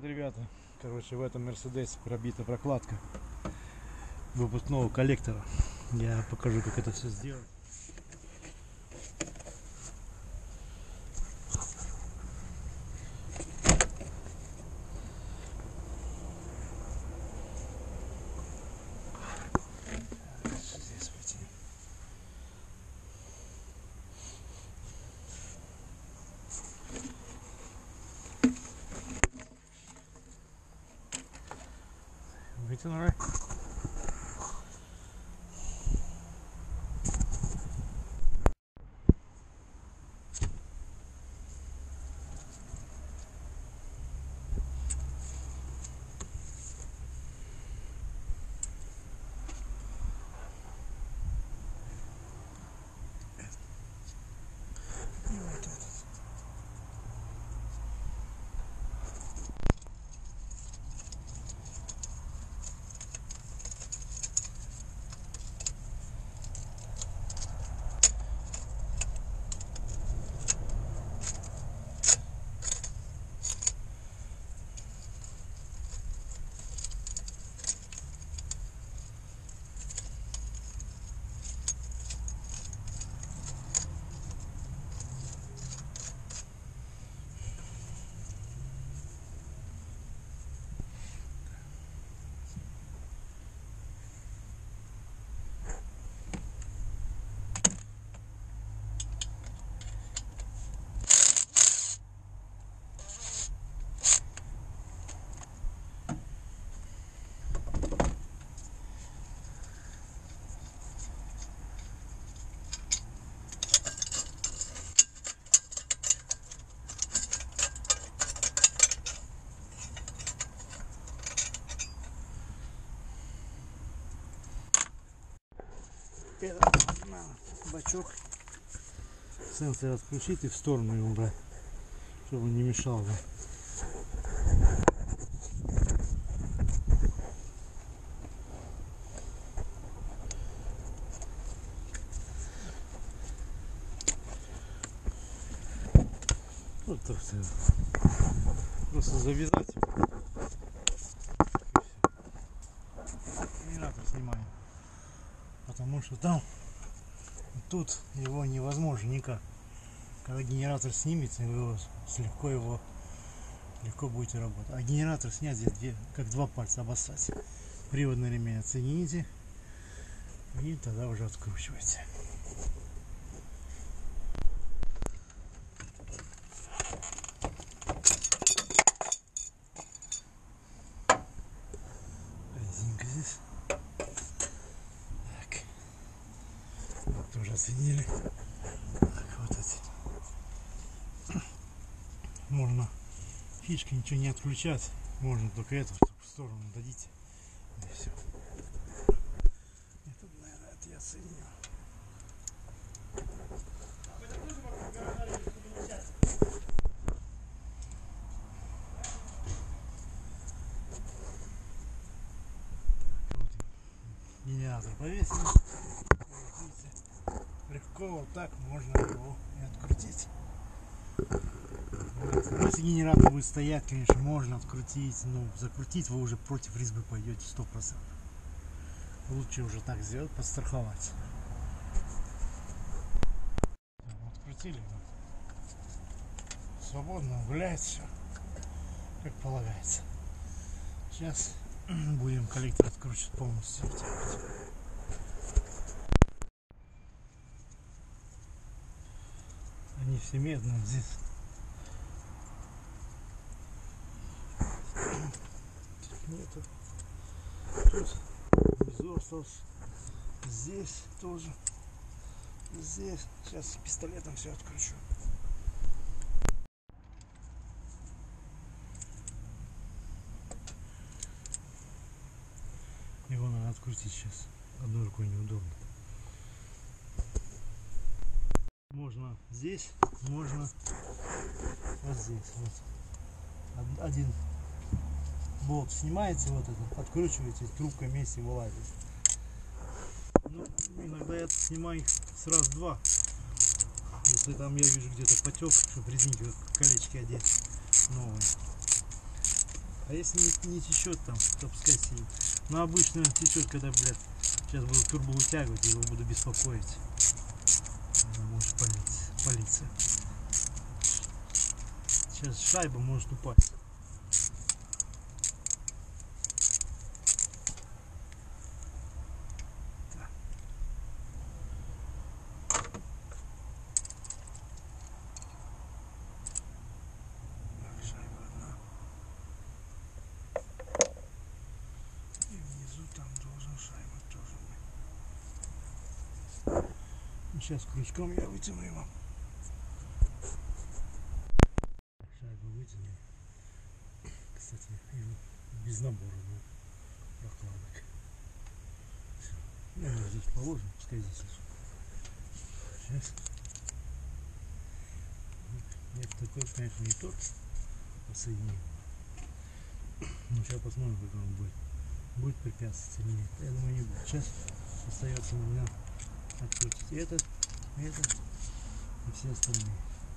Привет, ребята. Короче, в этом Мерседесе пробита прокладка выпускного коллектора. Я покажу, как это все сделать. Здесь вытянем. Вытянули. И вот этот. Этот бачок сенсор отключить и в сторону его убрать, чтобы он не мешал. Вот так все. Просто завязать. Генератор снимаем. Потому что там тут его невозможно никак. Когда генератор снимется, вы легко будете работать. А генератор снять здесь как два пальца обоссать. Приводный ремень отсоедините и тогда уже откручиваете. Резинка здесь. Так. Вот тоже отсоединили. Так, вот эти. Можно фишкой ничего не отключать. Можно только это, чтобы в сторону дадите. И все. Это, наверное, это я отсоединю. Генератор повесили. Видите, легко вот так можно его и открутить. Вот. Если генератор будет стоять, конечно, можно открутить, но закрутить вы уже против резьбы пойдете 100%. Лучше уже так сделать, подстраховать. Открутили, свободно гуляет все, как полагается. Сейчас будем коллектор откручивать полностью. Они все медные здесь. Нету. Тут внизу остался. Здесь тоже. Здесь. Сейчас пистолетом все откручу. Его надо открутить сейчас. Одной рукой неудобно. Можно здесь, можно вот здесь. Вот. Один болт снимаете, вот этот, откручиваете, трубка вместе вылазит. Ну, иногда я снимаю их сразу два. Если там я вижу где-то потек, чтобы резинки, колечки одеть новые. А если не течет там, то пускай сидит. Но обычно течет, когда, блядь, сейчас буду турбо вытягивать, его буду беспокоить. Она может палиться. Сейчас шайба может упасть. Сейчас крючком я вытяну его. Шайбу вытяну. Кстати, без набора, да, прокладок. Все. Ну, здесь положим, пускай здесь лежит. Сейчас. Нет, такой, конечно, не торг подсоединил. Ну, сейчас посмотрим, как он будет. Будет препятствовать или нет. Я думаю, не будет. Сейчас остается у меня открутить этот и все остальные.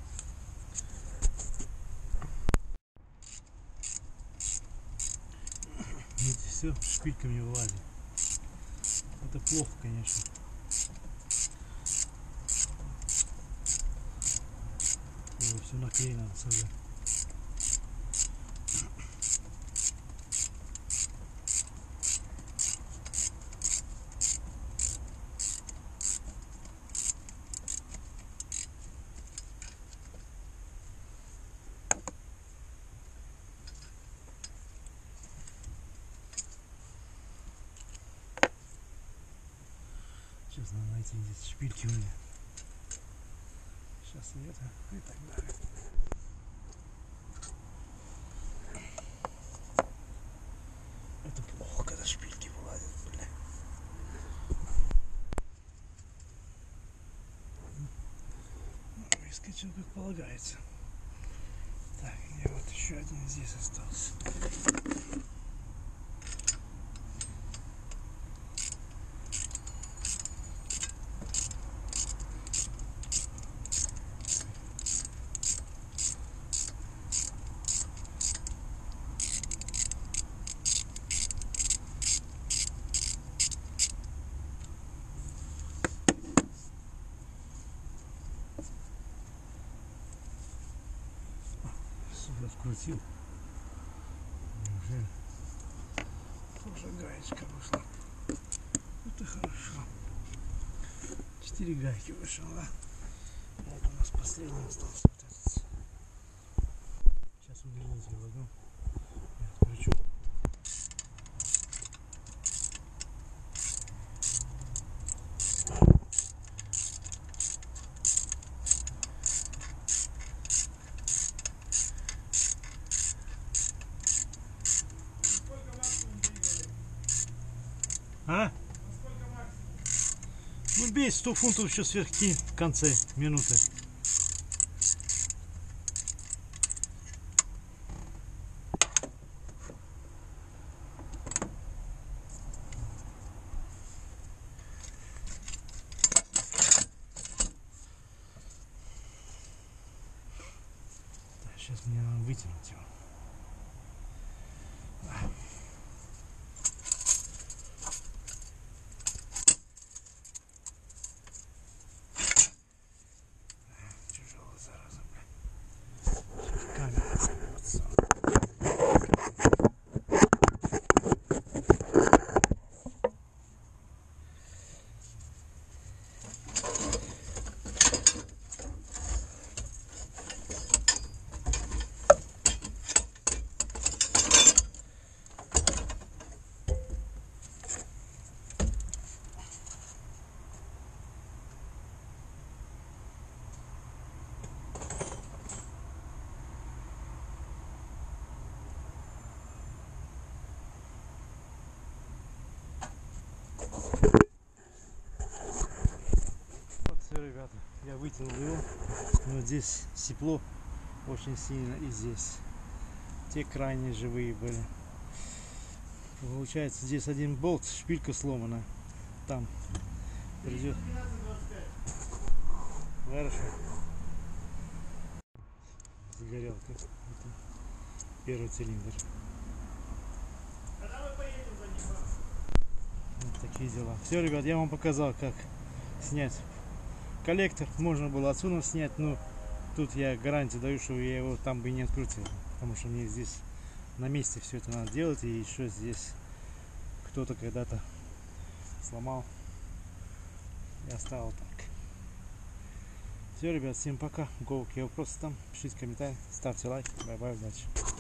Видите, все шпильками вылазит. Это плохо, конечно. Все наклеено на собой. Сейчас надо найти здесь шпильки у меня. Сейчас и это, и так далее. Это плохо, когда шпильки вылазят, бля. Ну, выскочил, как полагается. Так, и вот еще один здесь остался. Открутил. Уже тоже гаечка вышла. Это хорошо. 4 гайки вышло, да? Вот у нас последний остался вот этот. Сейчас удлинитель возьму и откручу. А? Ну бей, 100 фунтов еще сверхки в конце минуты. Сейчас мне надо вытянуть его. Ребята, я вытянул его, но здесь тепло очень сильно, и здесь те крайне живые были. Получается, здесь один болт, шпилька сломана, там придет. Хорошо. Загорелка. Это первый цилиндр. такие дела. Все, ребят, я вам показал, как снять коллектор. Можно было отсюда снять, но тут я гарантию даю, что я его там бы не открутил, потому что мне здесь на месте все это надо делать, и еще здесь кто-то когда-то сломал и оставил так. Все, ребят, всем пока. У кого какие вопросы там, пишите комментарии, ставьте лайк. Бай-бай, удачи.